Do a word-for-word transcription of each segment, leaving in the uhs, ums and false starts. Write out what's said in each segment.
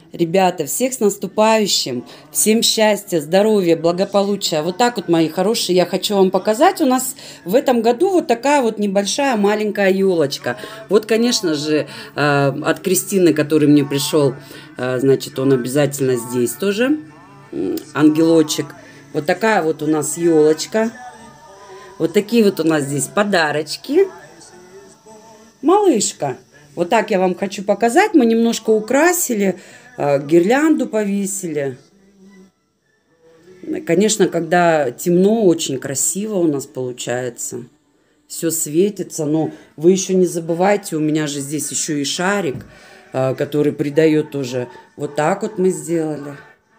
Ребята, всех с наступающим. Всем счастья, здоровья, благополучия. Вот так вот, мои хорошие, я хочу вам показать. У нас в этом году вот такая вот небольшая маленькая елочка. Вот, конечно же, от Кристины, который мне пришел, значит, он обязательно здесь тоже. Ангелочек. Вот такая вот у нас елочка. Вот такие вот у нас здесь подарочки. Малышка. Вот так я вам хочу показать. Мы немножко украсили, гирлянду повесили. Конечно, когда темно, очень красиво у нас получается. Все светится, но вы еще не забывайте, у меня же здесь еще и шарик, который придает тоже. Вот так вот мы сделали.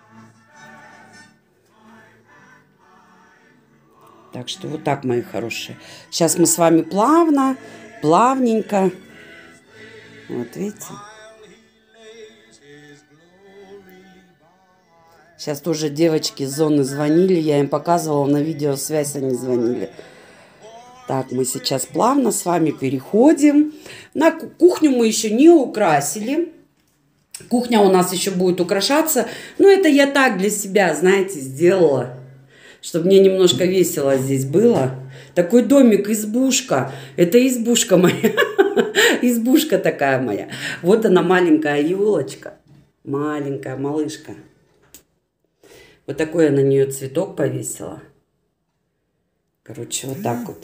Так что вот так, мои хорошие. Сейчас мы с вами плавно, плавненько. Вот видите. Сейчас тоже девочки из зоны звонили. Я им показывала на видеосвязь, они звонили. Так, мы сейчас плавно с вами переходим. На кухню мы еще не украсили. Кухня у нас еще будет украшаться. Но это я так для себя, знаете, сделала. Чтобы мне немножко весело здесь было. Такой домик, избушка. Это избушка моя. Избушка такая моя. Вот она, маленькая елочка. Маленькая малышка. Вот такой я на нее цветок повесила. Короче, вот так вот.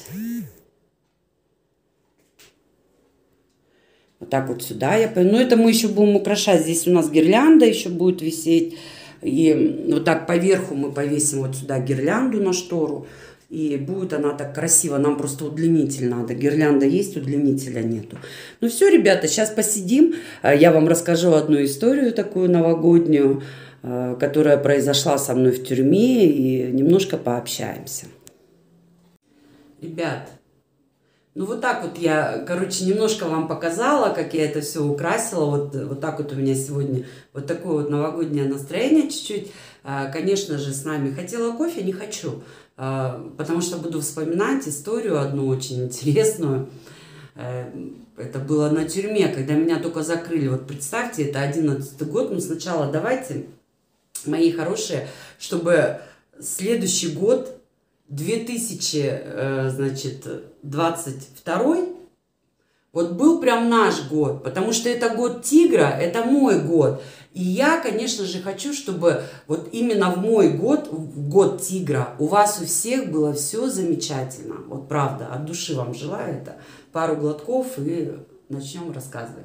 Вот так вот сюда я... Ну, это мы еще будем украшать. Здесь у нас гирлянда еще будет висеть. И вот так поверху мы повесим вот сюда гирлянду на штору. И будет она так красиво. Нам просто удлинитель надо. Гирлянда есть, удлинителя нету. Ну все, ребята, сейчас посидим. Я вам расскажу одну историю такую новогоднюю, которая произошла со мной в тюрьме. И немножко пообщаемся. Ребят, ну вот так вот я, короче, немножко вам показала, как я это все украсила. Вот, вот так вот у меня сегодня вот такое вот новогоднее настроение чуть-чуть. Конечно же, с нами хотела кофе, не хочу. Потому что буду вспоминать историю одну очень интересную. Это было на тюрьме, когда меня только закрыли. Вот представьте, это одиннадцатый год. Ну сначала давайте, мои хорошие, чтобы следующий год, две тысячи двадцать второй, вот был прям наш год, потому что это год тигра, это мой год. И я, конечно же, хочу, чтобы вот именно в мой год, в год тигра, у вас у всех было все замечательно. Вот правда, от души вам желаю это. Пару глотков и начнем рассказывать.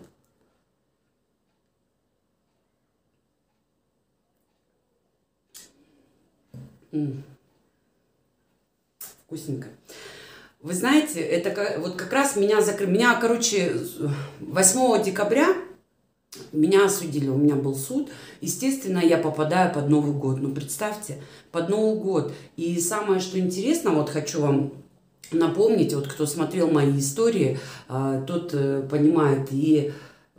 М-м. Вкусненько. Вы знаете, это вот как раз меня закрыли. Меня, короче, восьмого декабря меня осудили. У меня был суд. Естественно, я попадаю под Новый год. Ну, представьте, под Новый год. И самое, что интересно, вот хочу вам напомнить, вот кто смотрел мои истории, тот понимает. И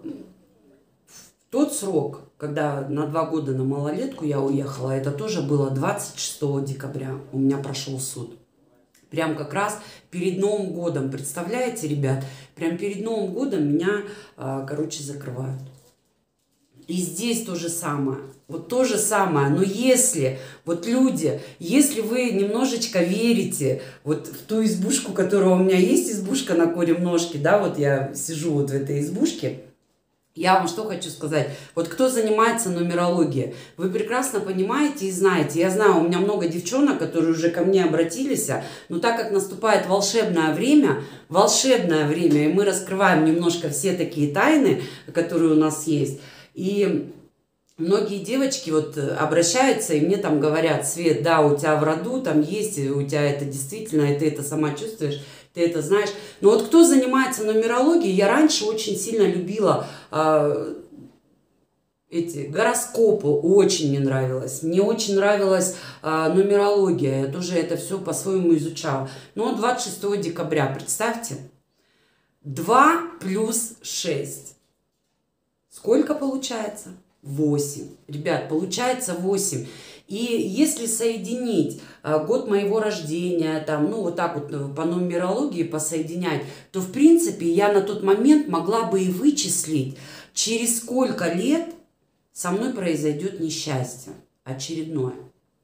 в тот срок, когда на два года на малолетку я уехала, это тоже было двадцать шестого декабря. У меня прошел суд. Прям как раз перед Новым годом. Представляете, ребят? Прям перед Новым годом меня, короче, закрывают. И здесь то же самое. Вот то же самое. Но если, вот люди, если вы немножечко верите вот в ту избушку, которая у меня есть, избушка на Коремножке, да, вот я сижу вот в этой избушке. Я вам что хочу сказать. Вот кто занимается нумерологией, вы прекрасно понимаете и знаете. Я знаю, у меня много девчонок, которые уже ко мне обратились. Но так как наступает волшебное время, волшебное время, и мы раскрываем немножко все такие тайны, которые у нас есть. И многие девочки вот обращаются и мне там говорят: Свет, да, у тебя в роду там есть, у тебя это действительно, и ты это сама чувствуешь. Ты это знаешь. Но вот кто занимается нумерологией, я раньше очень сильно любила э, эти гороскопы, очень мне нравилось. Мне очень нравилась э, нумерология, я тоже это все по-своему изучала. Но двадцать шестого декабря, представьте, два плюс шесть. Сколько получается? восемь. Ребят, получается восемь. И если соединить э, год моего рождения, там, ну вот так вот по нумерологии посоединять, то в принципе я на тот момент могла бы и вычислить, через сколько лет со мной произойдет несчастье очередное.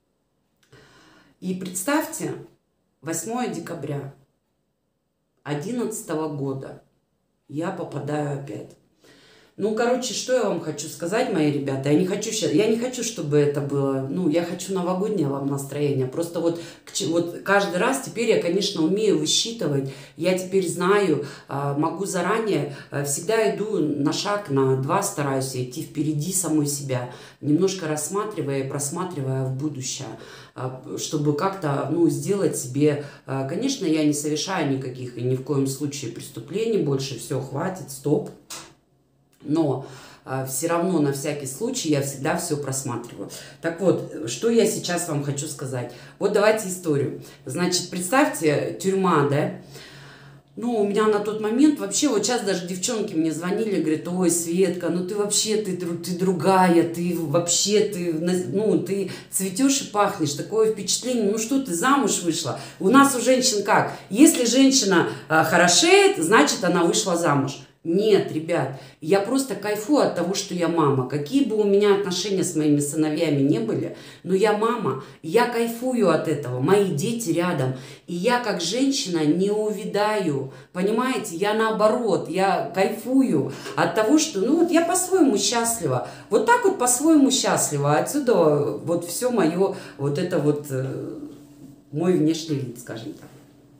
И представьте, восьмое декабря одиннадцатого года я попадаю опять. Ну, короче, что я вам хочу сказать, мои ребята, я не хочу сейчас, я не хочу, чтобы это было, ну, я хочу новогоднее вам настроение. Просто вот, вот каждый раз теперь я, конечно, умею высчитывать, я теперь знаю, могу заранее, всегда иду на шаг, на два, стараюсь идти впереди самой себя, немножко рассматривая и просматривая в будущее, чтобы как-то, ну, сделать себе, конечно, я не совершаю никаких и ни в коем случае преступлений больше, все, хватит, стоп. Но э, все равно на всякий случай я всегда все просматриваю. Так вот, что я сейчас вам хочу сказать. Вот давайте историю. Значит, представьте, тюрьма, да? Ну, у меня на тот момент вообще, вот сейчас даже девчонки мне звонили, говорят, ой, Светка, ну ты вообще, ты, ты другая, ты вообще, ты, ну, ты цветешь и пахнешь, такое впечатление, ну что ты замуж вышла? У нас у женщин как? Если женщина э, хорошеет, значит она вышла замуж. Нет, ребят, я просто кайфую от того, что я мама. Какие бы у меня отношения с моими сыновьями не были, но я мама, я кайфую от этого, мои дети рядом. И я как женщина не увядаю, понимаете, я наоборот, я кайфую от того, что, ну вот я по-своему счастлива. Вот так вот по-своему счастлива. Отсюда вот все мое, вот это вот, мой внешний вид, скажем так.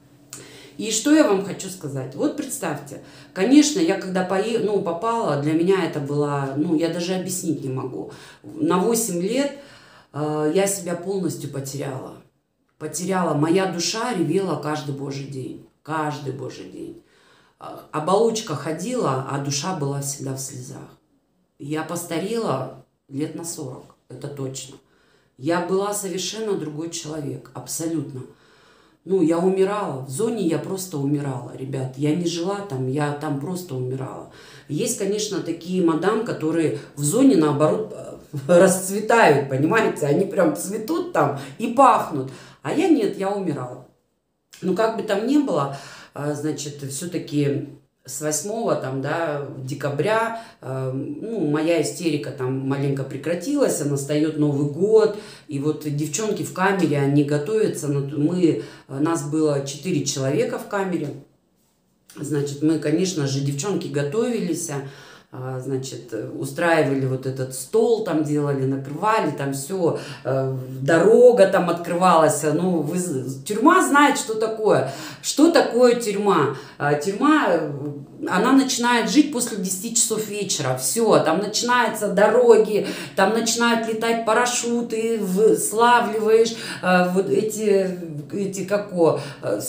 И что я вам хочу сказать? Вот представьте, конечно, я когда пое... ну, попала, для меня это было, ну, я даже объяснить не могу. На восемь лет э, я себя полностью потеряла. Потеряла. Моя душа ревела каждый божий день. Каждый божий день. Оболочка ходила, а душа была всегда в слезах. Я постарела лет на сорок, это точно. Я была совершенно другой человек, абсолютно. Ну, я умирала. В зоне я просто умирала, ребят. Я не жила там, я там просто умирала. Есть, конечно, такие мадам, которые в зоне, наоборот, расцветают, понимаете? Они прям цветут там и пахнут. А я нет, я умирала. Ну, как бы там ни было, значит, все-таки с восьмого там, да, декабря, э, ну, моя истерика там маленько прекратилась, настает Новый год, и вот девчонки в камере, они готовятся, мы, нас было четыре человека в камере, значит, мы, конечно же, девчонки готовились, значит, устраивали вот этот стол, там делали, накрывали, там все, дорога там открывалась, ну, вы, тюрьма знает, что такое, что такое тюрьма, тюрьма, она начинает жить после десяти часов вечера, все, там начинаются дороги, там начинают летать парашюты, славливаешь, вот эти, эти, како,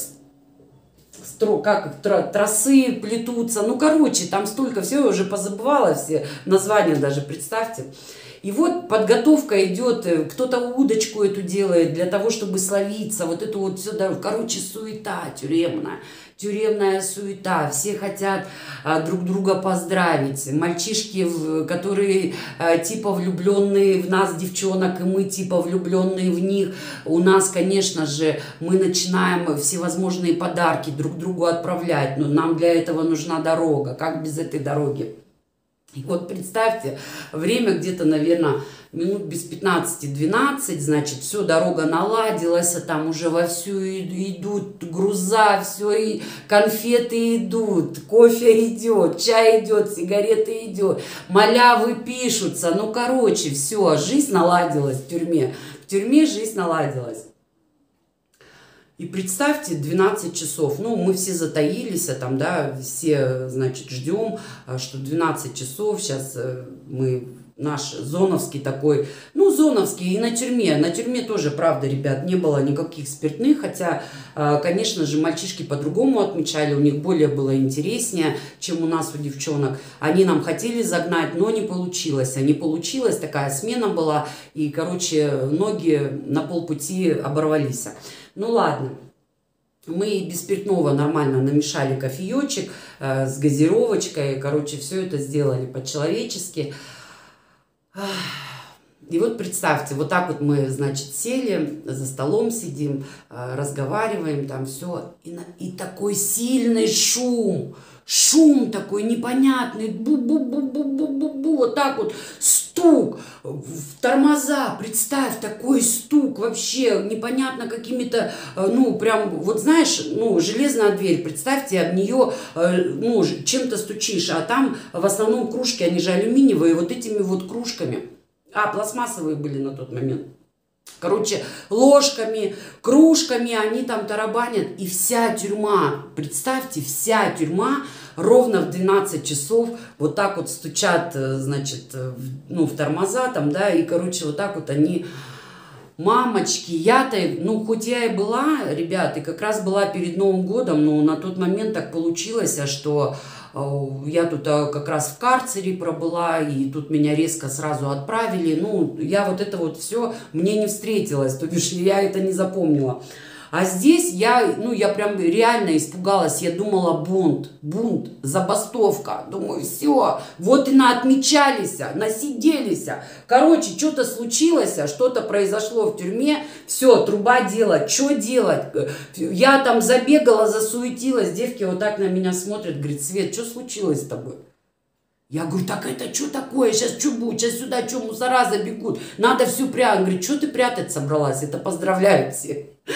как тросы плетутся, ну, короче, там столько всего, я уже позабывала все названия даже, представьте. И вот подготовка идет, кто-то удочку эту делает для того, чтобы словиться, вот эту вот сюда, короче, суета тюремная, тюремная суета, все хотят а, друг друга поздравить, мальчишки, в, которые а, типа влюбленные в нас, девчонок, и мы типа влюбленные в них, у нас, конечно же, мы начинаем всевозможные подарки друг другу отправлять, но нам для этого нужна дорога, как без этой дороги? И вот представьте, время где-то, наверное, минут без пятнадцати-двенадцати, значит, все, дорога наладилась, а там уже вовсю идут груза, все, и конфеты идут, кофе идет, чай идет, сигареты идет, малявы пишутся, ну, короче, все, жизнь наладилась в тюрьме, в тюрьме жизнь наладилась. И представьте, двенадцать часов, ну, мы все затаились, а там, да, все, значит, ждем, что двенадцать часов, сейчас мы, наш зоновский такой, ну, зоновский и на тюрьме, на тюрьме тоже, правда, ребят, не было никаких спиртных, хотя, конечно же, мальчишки по-другому отмечали, у них более было интереснее, чем у нас, у девчонок. Они нам хотели загнать, но не получилось, а не получилось, такая смена была, и, короче, ноги на полпути оборвались. Ну ладно, мы без спиртного нормально намешали кофеечек э, с газировочкой, короче, все это сделали по-человечески. И вот представьте, вот так вот мы, значит, сели, за столом сидим, э, разговариваем, там все, и, на, и такой сильный шум, шум такой непонятный, бу-бу-бу-бу-бу-бу-бу, вот так вот, стоп! стук в тормоза, представь, такой стук вообще непонятно какими-то, ну, прям, вот знаешь, ну, железная дверь, представьте, об нее, ну, чем-то стучишь, а там в основном кружки, они же алюминиевые, вот этими вот кружками, а, пластмассовые были на тот момент. Короче, ложками, кружками они там тарабанят. И вся тюрьма, представьте, вся тюрьма ровно в двенадцать часов вот так вот стучат, значит, ну, в тормоза там, да, и, короче, вот так вот они... Мамочки, я-то, ну, хоть я и была, ребят, и как раз была перед Новым годом, но на тот момент так получилось, что я тут как раз в карцере пробыла, и тут меня резко сразу отправили. Ну, я вот это вот все мне не встретилось, то бишь я это не запомнила. А здесь я, ну, я прям реально испугалась. Я думала, бунт, бунт, забастовка. Думаю, все, вот и наотмечались, насиделись. Короче, что-то случилось, что-то произошло в тюрьме. Все, труба делать, что делать? Я там забегала, засуетилась. Девки вот так на меня смотрят, говорит, Свет, что случилось с тобой? Я говорю, так это что такое? Сейчас что будет? Сейчас сюда что, мусора забегут? Надо всю прятать. Говорит, что ты прятать собралась? Это поздравляю всех.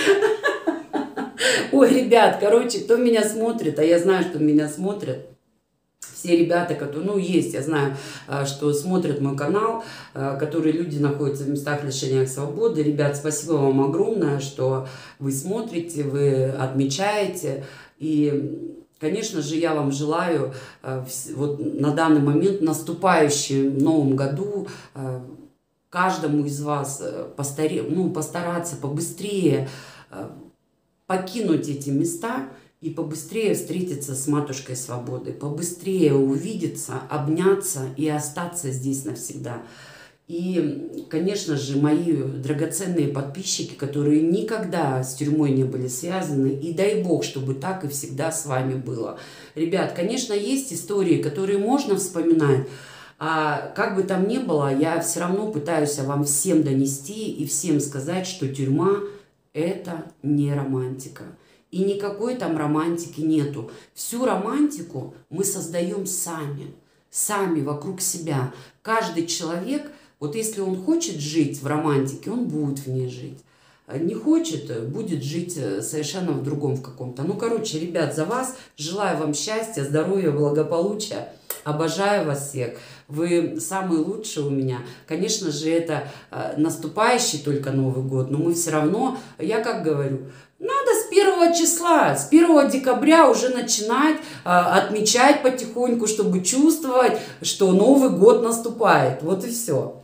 Ой, ребят, короче, кто меня смотрит, а я знаю, что меня смотрят, все ребята, которые, ну, есть, я знаю, что смотрят мой канал, которые люди находятся в местах лишения свободы. Ребят, спасибо вам огромное, что вы смотрите, вы отмечаете. И, конечно же, я вам желаю вот на данный момент, в наступающем Новом году, каждому из вас постаре, ну, постараться побыстрее покинуть эти места и побыстрее встретиться с Матушкой Свободы, побыстрее увидеться, обняться и остаться здесь навсегда. И, конечно же, мои драгоценные подписчики, которые никогда с тюрьмой не были связаны, и дай бог, чтобы так и всегда с вами было. Ребят, конечно, есть истории, которые можно вспоминать, а как бы там ни было, я все равно пытаюсь вам всем донести и всем сказать, что тюрьма – это не романтика. И никакой там романтики нету. Всю романтику мы создаем сами. Сами вокруг себя. Каждый человек, вот если он хочет жить в романтике, он будет в ней жить. Не хочет, будет жить совершенно в другом в каком-то. Ну, короче, ребят, за вас желаю вам счастья, здоровья, благополучия. Обожаю вас всех. Вы самые лучшие у меня. Конечно же, это наступающий только Новый год, но мы все равно, я как говорю, надо с первого числа, с первого декабря уже начинать отмечать потихоньку, чтобы чувствовать, что Новый год наступает. Вот и все.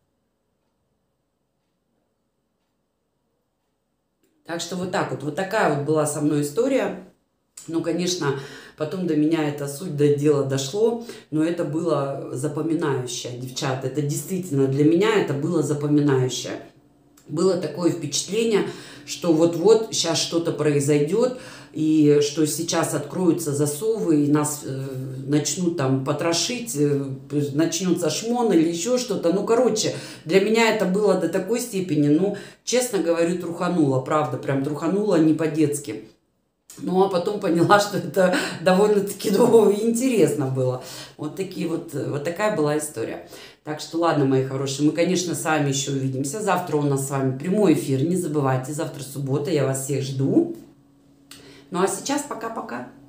Так что вот так вот, вот такая вот была со мной история. Ну, конечно, потом до меня эта суть до дела дошло, но это было запоминающее, девчата. Это действительно для меня это было запоминающее. Было такое впечатление, что вот-вот сейчас что-то произойдет, и что сейчас откроются засовы, и нас э, начнут там потрошить, э, начнется шмон или еще что-то. Ну, короче, для меня это было до такой степени, ну, честно говорю, трухануло, правда, прям трухануло не по-детски. Ну, а потом поняла, что это довольно-таки долго и интересно было. Вот, такие вот, вот такая была история. Так что, ладно, мои хорошие, мы, конечно, с вами еще увидимся. Завтра у нас с вами прямой эфир, не забывайте, завтра суббота, я вас всех жду. Ну, а сейчас пока-пока.